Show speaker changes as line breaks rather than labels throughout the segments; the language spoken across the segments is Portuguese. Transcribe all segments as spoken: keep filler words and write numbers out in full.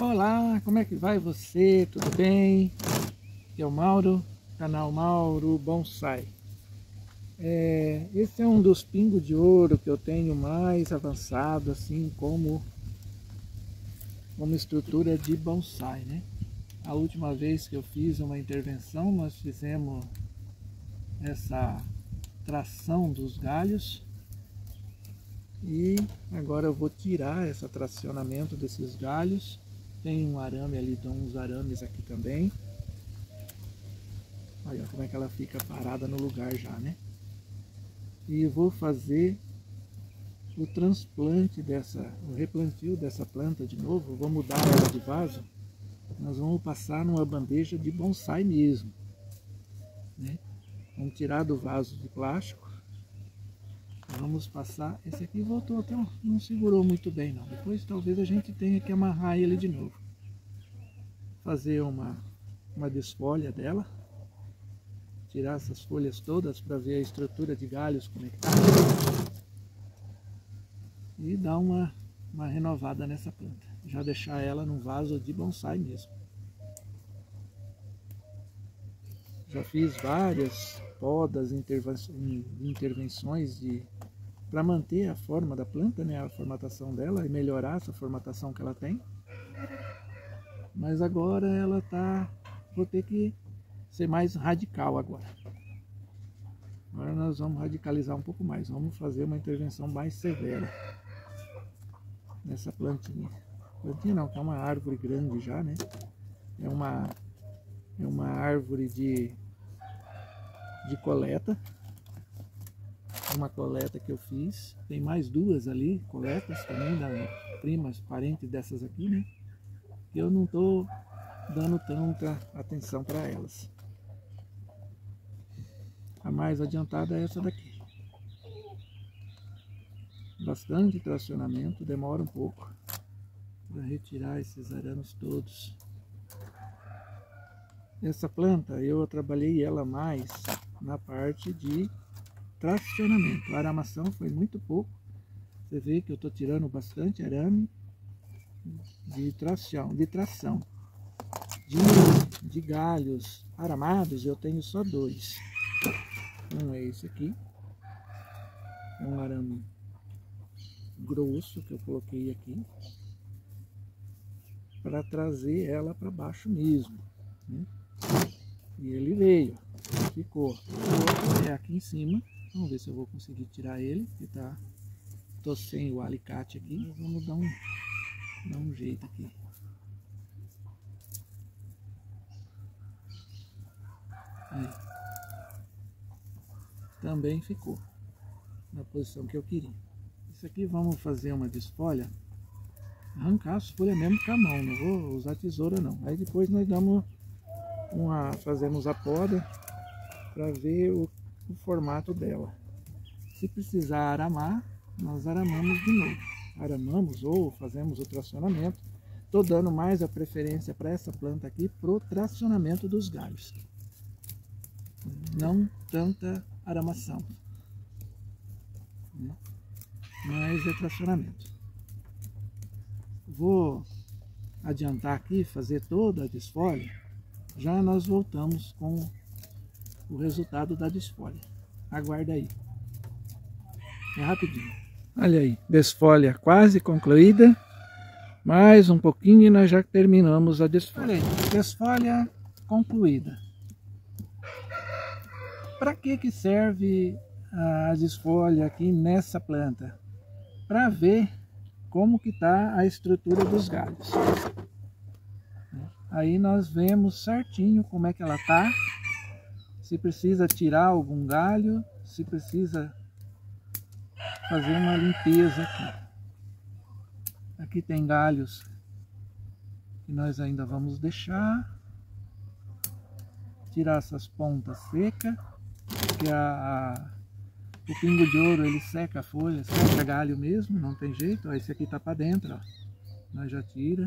Olá, como é que vai você? Tudo bem? Aqui é o Mauro, canal Mauro Bonsai. É, esse é um dos pingos de ouro que eu tenho mais avançado, assim como, como estrutura de bonsai, né? A última vez que eu fiz uma intervenção, nós fizemos essa tração dos galhos. E agora eu vou tirar esse tracionamento desses galhos. Tem um arame ali, tem uns arames aqui também. Olha como é que ela fica parada no lugar já, né? E vou fazer o transplante dessa, o replantio dessa planta de novo. Vou mudar ela de vaso. Nós vamos passar numa bandeja de bonsai mesmo, né? Vamos tirar do vaso de plástico. Vamos passar, esse aqui voltou até, não segurou muito bem não, depois talvez a gente tenha que amarrar ele de novo. Fazer uma, uma desfolha dela, tirar essas folhas todas para ver a estrutura de galhos como é que tá. E dar uma, uma renovada nessa planta, já deixar ela num vaso de bonsai mesmo. Já fiz várias podas, intervenções de para manter a forma da planta, né, a formatação dela e melhorar essa formatação que ela tem. Mas agora ela tá, vou ter que ser mais radical agora. Agora nós vamos radicalizar um pouco mais, vamos fazer uma intervenção mais severa nessa plantinha. Plantinha não, que é uma árvore grande já, né? É uma, é uma árvore de, de coleta. Uma coleta que eu fiz, tem mais duas ali, coletas também, da primas, parentes dessas aqui, né? Que eu não tô dando tanta atenção para elas. A mais adiantada é essa daqui. Bastante tracionamento, demora um pouco para retirar esses arames todos. Essa planta eu trabalhei ela mais na parte de tracionamento. A aramação foi muito pouco. Você vê que eu estou tirando bastante arame de tração, de tração. De, de galhos aramados eu tenho só dois. Um é esse aqui. É um arame grosso que eu coloquei aqui para trazer ela para baixo mesmo, né? E ele veio, ficou. O outro é aqui em cima. Vamos ver se eu vou conseguir tirar ele, que tá, tô sem o alicate aqui. Mas vamos dar um, dar um jeito aqui. Aí. Também ficou na posição que eu queria. Isso aqui vamos fazer uma desfolha, arrancar as folhas mesmo com a mão, não vou usar tesoura não. Aí depois nós damos uma, fazemos a poda para ver o o formato dela. Se precisar aramar, nós aramamos de novo. Aramamos ou fazemos o tracionamento. Estou dando mais a preferência para essa planta aqui pro tracionamento dos galhos. Não tanta aramação, né? Mas é tracionamento. Vou adiantar aqui, fazer toda a desfolha. Já nós voltamos com o resultado da desfolha. Aguarda aí. É rapidinho. Olha aí, desfolha quase concluída. Mais um pouquinho e nós já terminamos a desfolha. Olha aí, desfolha concluída. Para que que serve a desfolha aqui nessa planta? Para ver como que está a estrutura dos galhos. Aí nós vemos certinho como é que ela está. Se precisa tirar algum galho, se precisa fazer uma limpeza aqui. Aqui tem galhos que nós ainda vamos deixar. Tirar essas pontas secas, porque a, a, o pingo de ouro ele seca a folha, seca galho mesmo, não tem jeito. Ó, esse aqui tá para dentro, ó. Nós já tira.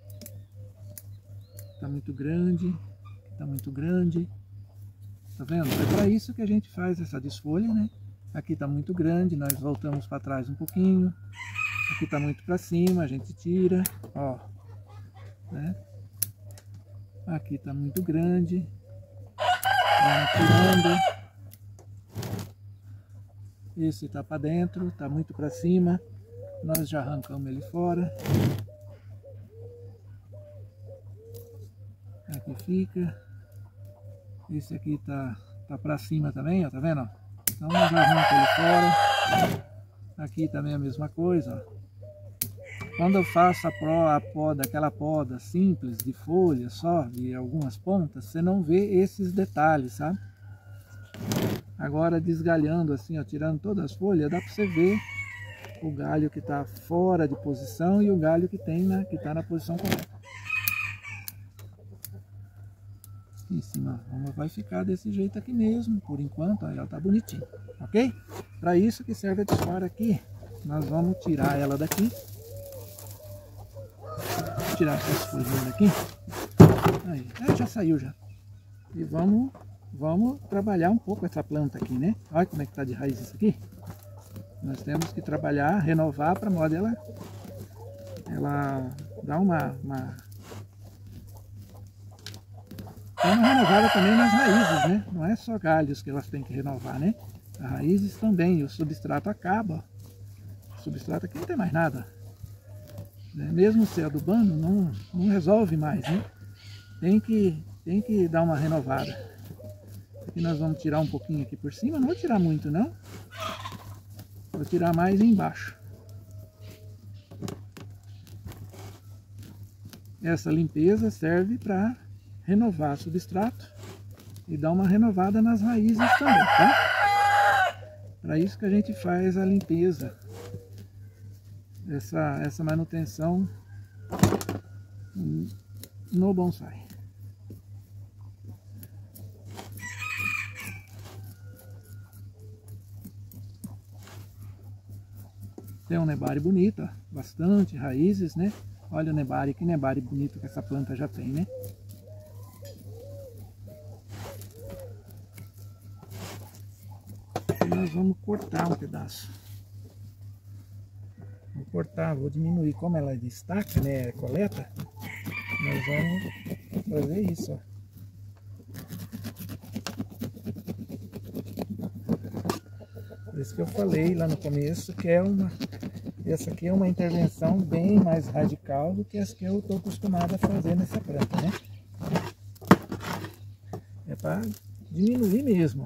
Tá muito grande, tá muito grande. Tá vendo? É para isso que a gente faz essa desfolha, né? Aqui tá muito grande, nós voltamos para trás um pouquinho. Aqui tá muito para cima, a gente tira, ó. né? Aqui está muito grande. Vamos tirando. Esse está para dentro, está muito para cima. Nós já arrancamos ele fora. Aqui fica. Esse aqui está tá para cima também, ó, tá vendo? Então nós já arrancamos ele fora. Aqui também a mesma coisa, ó. Quando eu faço a, pro, a poda, aquela poda simples de folha só, de algumas pontas, você não vê esses detalhes, sabe? Agora desgalhando assim, ó, tirando todas as folhas, dá para você ver o galho que está fora de posição e o galho que tem na, que está na posição correta. Aqui em cima vai ficar desse jeito aqui mesmo, por enquanto, ó, ela tá bonitinha, ok? Para isso que serve a desfora aqui, nós vamos tirar ela daqui. Tirar essas folhinhas daqui. Aí, é, já saiu já. E vamos, vamos trabalhar um pouco essa planta aqui, né? Olha como é que tá de raiz isso aqui. Nós temos que trabalhar, renovar para modo ela, ela dá uma, uma, uma renovada também nas raízes, né? Não é só galhos que elas têm que renovar, né? As raízes também, o substrato acaba. O substrato aqui não tem mais nada. Mesmo se adubando, não, não resolve mais, né? Tem que, tem que dar uma renovada. Aqui nós vamos tirar um pouquinho aqui por cima, não vou tirar muito não. Vou tirar mais embaixo. Essa limpeza serve para renovar o substrato e dar uma renovada nas raízes também, tá? Para isso que a gente faz a limpeza. Essa, essa manutenção no bonsai. Tem um nebari bonito, ó, bastante raízes, né? Olha o nebari, que nebari bonito que essa planta já tem, né? E nós vamos cortar um pedaço. Vou cortar, vou diminuir, como ela destaca, né, coleta, nós vamos fazer isso, ó. Por isso que eu falei lá no começo que é uma, essa aqui é uma intervenção bem mais radical do que as que eu estou acostumado a fazer nessa planta, né? É para diminuir mesmo.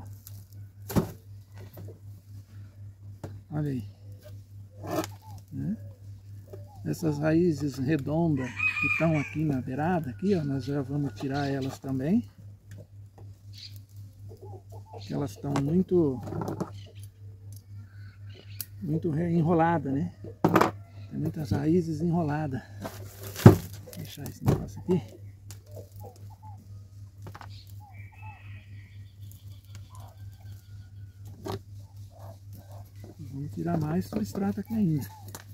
Olha aí. Né? Essas raízes redondas que estão aqui na beirada, aqui, ó, nós já vamos tirar elas também. Porque elas estão muito muito enroladas, né? Tem muitas raízes enroladas. Vou deixar esse negócio aqui. Vamos tirar mais substrato aqui ainda.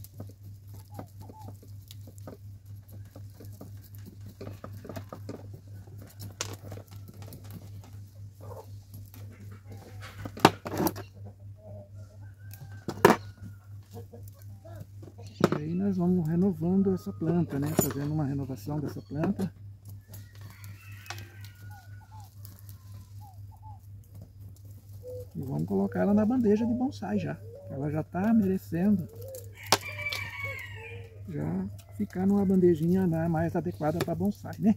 E aí nós vamos renovando essa planta, né? Fazendo uma renovação dessa planta. E vamos colocar ela na bandeja de bonsai já. Ela já está merecendo já ficar numa bandejinha mais adequada para bonsai, né?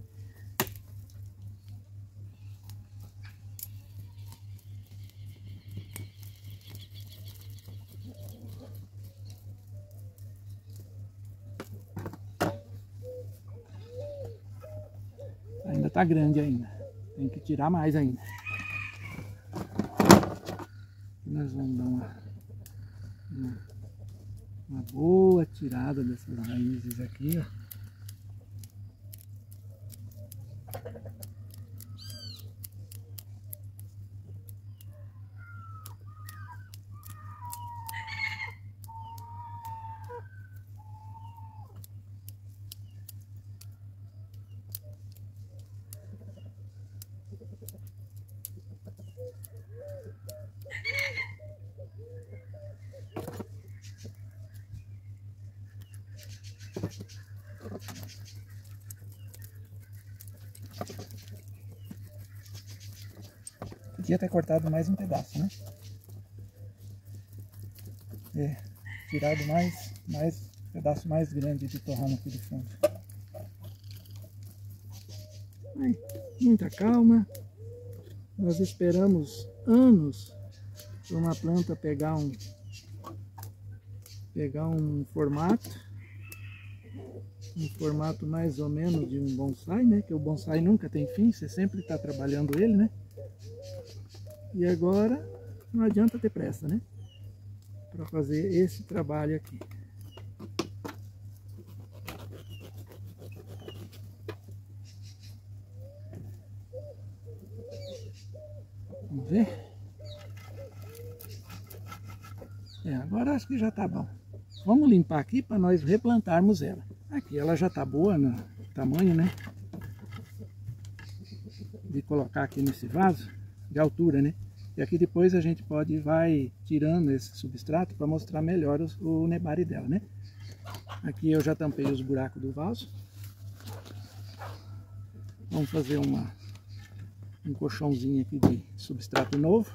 Ainda tá grande ainda. Tem que tirar mais ainda. E nós vamos dar uma, uma, uma boa tirada dessas raízes aqui, ó. Podia ter cortado mais um pedaço, né? É, tirado mais, mais pedaço mais grande de torrano aqui do fundo. Ai, muita calma. Nós esperamos anos para uma planta pegar um pegar um formato, um formato mais ou menos de um bonsai, né? Que o bonsai nunca tem fim, você sempre está trabalhando ele, né? E agora não adianta ter pressa, né? Para fazer esse trabalho aqui. Vamos ver? É, agora acho que já tá bom. Vamos limpar aqui para nós replantarmos ela. Aqui ela já tá boa no tamanho, né? De colocar aqui nesse vaso, de altura, né? E aqui depois a gente pode vai tirando esse substrato para mostrar melhor o, o nebari dela, né? Aqui eu já tampei os buracos do vaso. Vamos fazer uma, um colchãozinho aqui de substrato novo.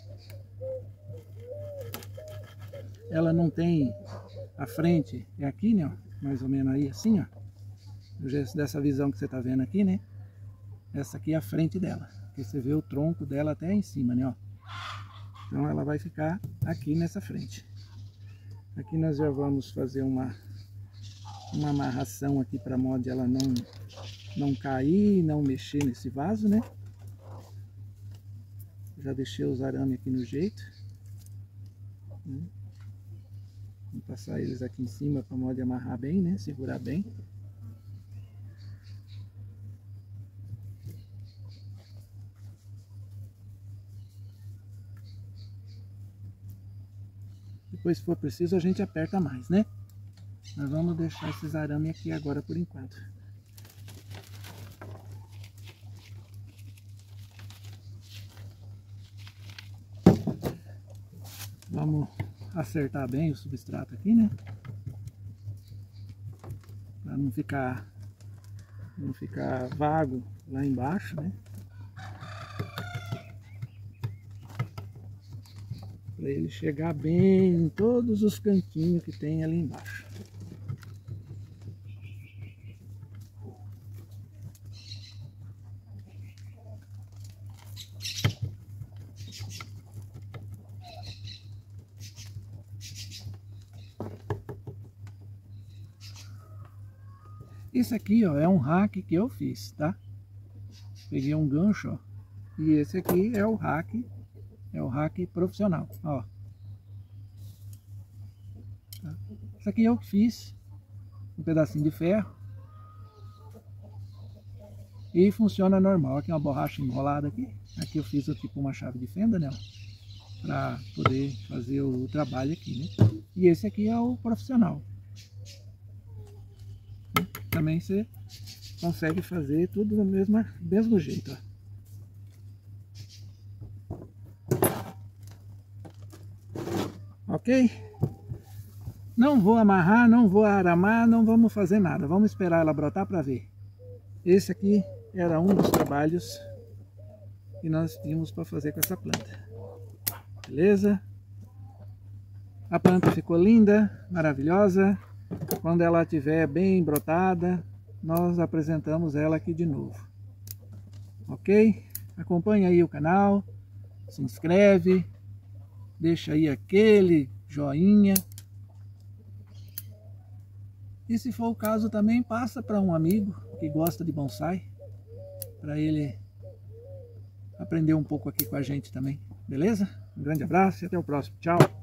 Ela não tem a frente, é aqui, né? Ó, mais ou menos aí, assim, ó. Dessa visão que você tá vendo aqui, né? Essa aqui é a frente dela. Aqui você vê o tronco dela até em cima, né? Ó. Então ela vai ficar aqui nessa frente. Aqui nós já vamos fazer uma, uma amarração aqui para modo ela não, não cair, não mexer nesse vaso, né? Já deixei os arames aqui no jeito. Vou passar eles aqui em cima para modo de amarrar bem, né? Segurar bem. Depois, se for preciso, a gente aperta mais, né? Nós vamos deixar esses arames aqui agora por enquanto. Vamos acertar bem o substrato aqui, né? Para não ficar, não ficar vago lá embaixo, né? Para ele chegar bem em todos os cantinhos que tem ali embaixo. Esse aqui, ó, é um rack que eu fiz, tá? Peguei um gancho, ó, e esse aqui é o rack, é o rack profissional, ó. Tá? Esse aqui eu fiz, um pedacinho de ferro, e funciona normal. Aqui é uma borracha enrolada aqui, aqui eu fiz tipo uma chave de fenda, né? Para poder fazer o trabalho aqui, né? E esse aqui é o profissional. Também você consegue fazer tudo do mesmo, mesmo jeito, ó. Ok? Não vou amarrar, não vou aramar, não vamos fazer nada. Vamos esperar ela brotar para ver. Esse aqui era um dos trabalhos que nós tínhamos para fazer com essa planta. Beleza? A planta ficou linda, maravilhosa. Quando ela estiver bem brotada, nós apresentamos ela aqui de novo. Ok? Acompanhe aí o canal, se inscreve, deixa aí aquele joinha. E se for o caso também, passa para um amigo que gosta de bonsai, para ele aprender um pouco aqui com a gente também. Beleza? Um grande abraço e até o próximo. Tchau!